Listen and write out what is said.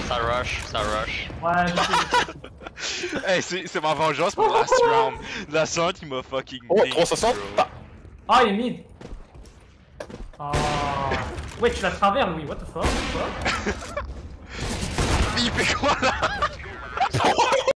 Ça rush, ça rush. Ouais, je sais. Hey, c'est ma vengeance pour last round. La Sante il m'a fucking. Oh, nicked, 360. bro. Ah, il est mid. Ah. Ouais, tu l'as travers, Louis. What the fuck? Il fait quoi là?